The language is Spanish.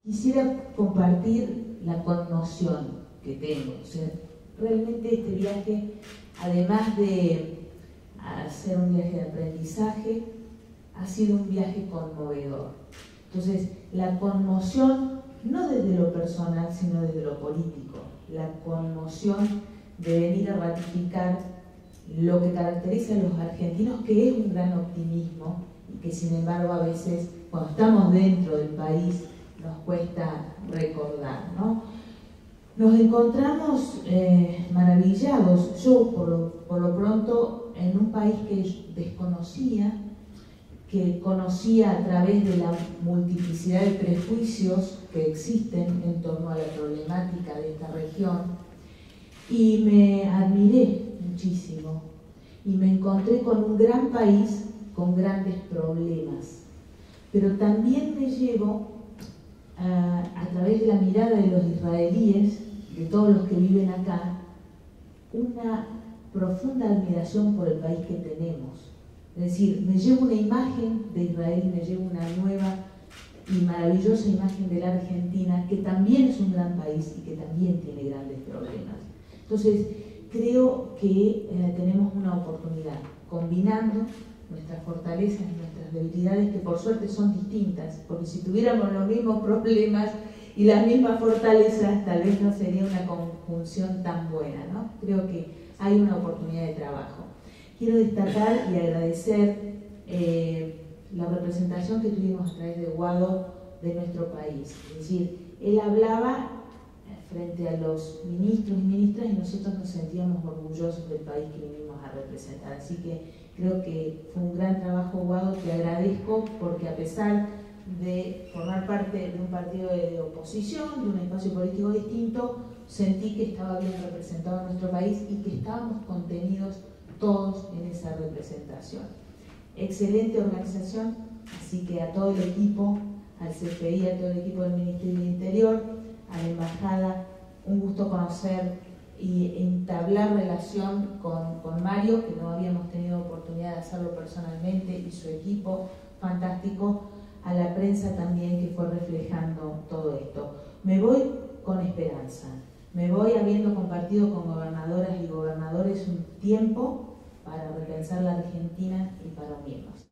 Quisiera compartir la conmoción que tengo. O sea, realmente este viaje, además de hacer un viaje de aprendizaje, ha sido un viaje conmovedor. Entonces, la conmoción, no desde lo personal, sino desde lo político, la conmoción de venir a ratificar lo que caracteriza a los argentinos, que es un gran optimismo, y que sin embargo a veces, cuando estamos dentro del país, nos cuesta recordar, ¿no? Nos encontramos maravillados, yo por lo pronto, en un país que desconocía, que conocía a través de la multiplicidad de prejuicios que existen en torno a la problemática de esta región, y me admiré muchísimo, y me encontré con un gran país con grandes problemas, pero también me llevo a través de la mirada de los israelíes, de todos los que viven acá, una profunda admiración por el país que tenemos. Es decir, me llevo una imagen de Israel, me llevo una nueva y maravillosa imagen de la Argentina, que también es un gran país y que también tiene grandes problemas. Entonces, creo que tenemos una oportunidad, combinando nuestras fortalezas y nuestras debilidades, que por suerte son distintas, porque si tuviéramos los mismos problemas y las mismas fortalezas, tal vez no sería una conjunción tan buena, ¿no? Creo que hay una oportunidad de trabajo. Quiero destacar y agradecer la representación que tuvimos a través de Guado de nuestro país. Es decir, él hablaba frente a los ministros y ministras y nosotros nos sentíamos orgullosos del país que vinimos a representar. Así que creo que fue un gran trabajo, Guado, te agradezco, porque a pesar de formar parte de un partido de oposición, de un espacio político distinto, sentí que estaba bien representado en nuestro país y que estábamos contenidos todos en esa representación. Excelente organización, así que a todo el equipo, al CFI, a todo el equipo del Ministerio del Interior, a la Embajada, un gusto conocer y entablar relación con Mario, que no habíamos tenido oportunidad de hacerlo personalmente, y su equipo fantástico, a la prensa también que fue reflejando todo esto. Me voy con esperanza, me voy habiendo compartido con gobernadoras y gobernadores un tiempo para repensar la Argentina y para unirnos.